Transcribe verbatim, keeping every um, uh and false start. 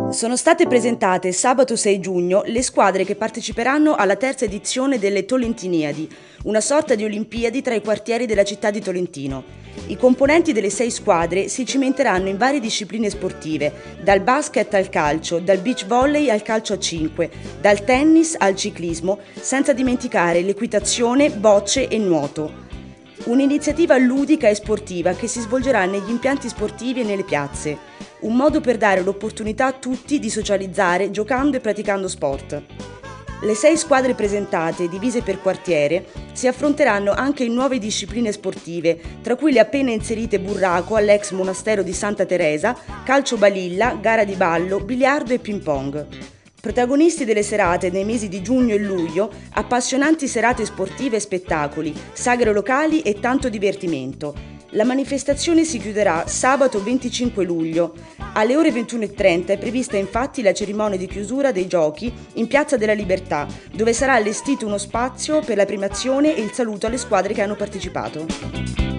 Sono state presentate sabato sei giugno le squadre che parteciperanno alla terza edizione delle Tolentiniadi, una sorta di Olimpiadi tra i quartieri della città di Tolentino. I componenti delle sei squadre si cimenteranno in varie discipline sportive, dal basket al calcio, dal beach volley al calcio a cinque, dal tennis al ciclismo, senza dimenticare l'equitazione, bocce e nuoto. Un'iniziativa ludica e sportiva che si svolgerà negli impianti sportivi e nelle piazze. Un modo per dare l'opportunità a tutti di socializzare giocando e praticando sport. Le sei squadre presentate, divise per quartiere, si affronteranno anche in nuove discipline sportive, tra cui le appena inserite burraco all'ex monastero di Santa Teresa, calcio balilla, gara di ballo, biliardo e ping pong. Protagonisti delle serate nei mesi di giugno e luglio, appassionanti serate sportive e spettacoli, sagre locali e tanto divertimento. La manifestazione si chiuderà sabato venticinque luglio. Alle ore ventuno e trenta è prevista infatti la cerimonia di chiusura dei giochi in Piazza della Libertà, dove sarà allestito uno spazio per la premiazione e il saluto alle squadre che hanno partecipato.